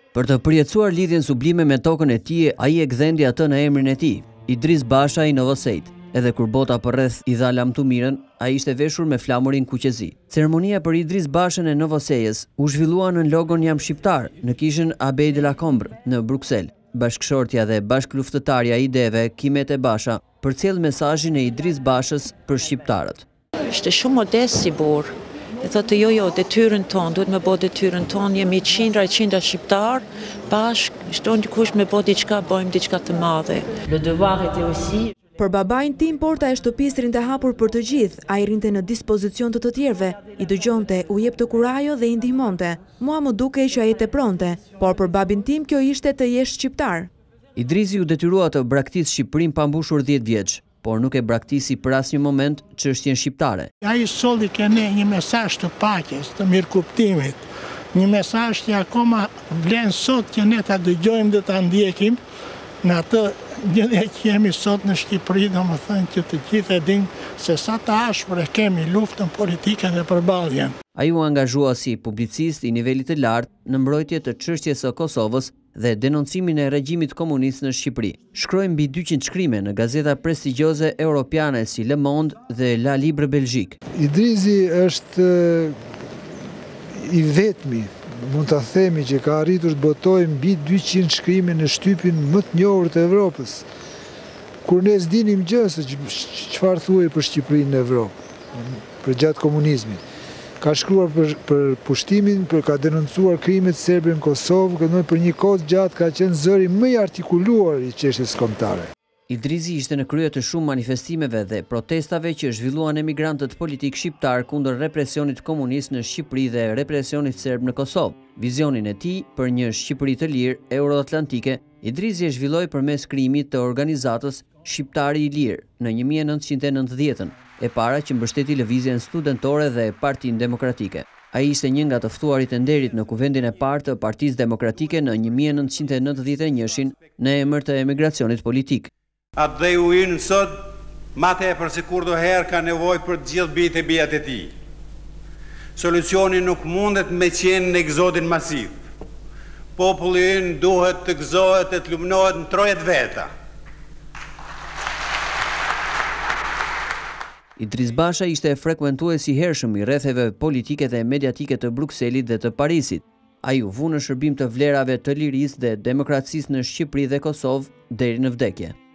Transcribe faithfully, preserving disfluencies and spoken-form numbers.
Për të përjetësuar lidhjen sublime me tokën e tij, ai e gdhendi atë në emrin e tij, Idris Basha i Novosejt. Edhe kur bota përreth i dha lamtumirën, ai ishte veshur me flamurin kuqezi. Ceremonia për Idris Bashën e Novosejës u zhvillua në logon Jam Shqiptar, në kishën Abej de la Combre, në Bruksel. Bashkëshortja dhe bashkëluftëtarja e ideve, Kimet e Basha, përcjell mesazhin e Idris Bashës për shqiptarët. Ishte shumë modest si burr. E thotë jo jo, detyrën tonë, duhet me bë detyrën tonë, jemi qindra e qindra shqiptar, bashkë, shton dikush me bë diçka, bëjmë diçka të madhe. Le devoir était aussi. Për babain tim, porta e shtëpisë rinte hapur për të gjithë, ai rinte në dispozicion të të tjerëve, i dëgjonte, u jepte kurajo dhe i ndihmonte. Mua më dukej që ai të pronte, por për babin tim kjo ishte të jesh shqiptar. Idrisi u detyrua të braktisë Shqipërinë pa mbushur dhjetë vjeç, por nuk e braktisi për asnjë moment çështjen shqiptare. Ai solli ke ne një mesazh të paqes, të mirëkuptimit, një mesazh që akoma vlen sot që ne ta dëgjojmë dhe ta ndjekim në atë gjendje që jemi sot në Shqipëri, domethënë që të gjithë e dinë se sa të ashpër e kemi luftën politike dhe përballjen. Ai u angazhua si publicist i nivelit të lartë në mbrojtje të çështjes së Kosovës dhe denoncimin e regjimit komunist në Shqipëri. Shkroi mbi dyqind shkrime në gazeta prestigjioze europiane si Le Monde dhe La Libre Belgique. Idrisi është i vetmi, mund të themi, që ka arritur të botojë mbi dyqind shkrime në shtypin më të njohur të Evropës. Kur ne s'dinim gjë se çfarë thuhej për Shqipërinë në Evropë, për gjatë komunizmit. Ka shkruar për, për pushtimin, për ka denoncuar krimet serbe në Kosovë, këndoj për një kohë gjatë ka qenë zëri më i artikuluar i çështjes kombëtare. Idrisi ishte në krye të shumë manifestimeve dhe protestave që zhvilluan emigrantët politik shqiptar kundër represionit komunist në Shqipëri dhe represionit serb në Kosovë. Vizionin e tij për një Shqipëri të lirë euroatlantike, Idrisi e zhvilloi përmes krijimit të organizatës Shqiptari i Lirë në një mijë e nëntëqind e nëntëdhjetë, e para që mbështeti lëvizjen studentore dhe Partinë Demokratike. Ai ishte një nga të ftuarit e nderit në kuvendin e parë të Partisë Demokratike në një mijë e nëntëqind e nëntëdhjetë e njëin në emër të emigracionit politik. Atë dhe u inë sot, ma tepër se kur do herë ka nevoj për të gjithë bitë e bijat e ti. Solucioni nuk mundet me qenë në egzodin masiv. Populli ynë duhet të gëzohet e të lumnohet në trojet veta. Idris Basha ishte frekuentues i hershëm i rretheve politike dhe mediatike të Brukselit dhe të Parisit. Ai u vu në shërbim të vlerave të lirisë dhe demokracisë në Shqipëri dhe Kosovë deri në vdekje.